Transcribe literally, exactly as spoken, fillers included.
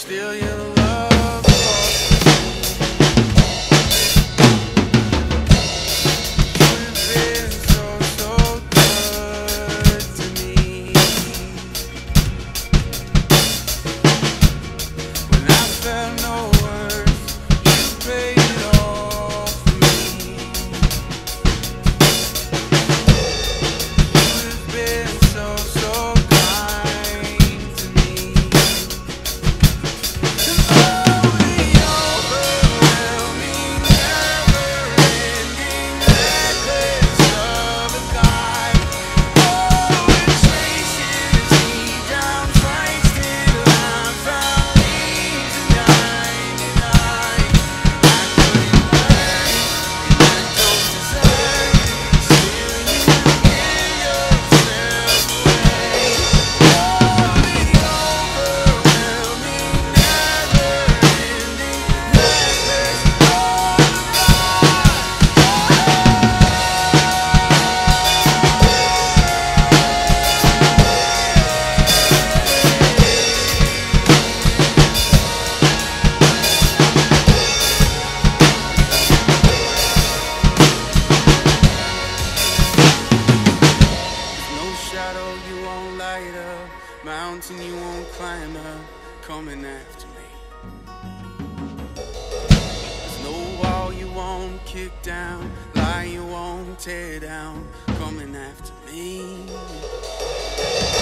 Still your love falls. You've been so, so good to me. When I felt no worth, you paid it all for me. You've been so, so kind to me. You won't light up, mountain you won't climb up, coming after me. There's no wall you won't kick down, lie you won't tear down, coming after me.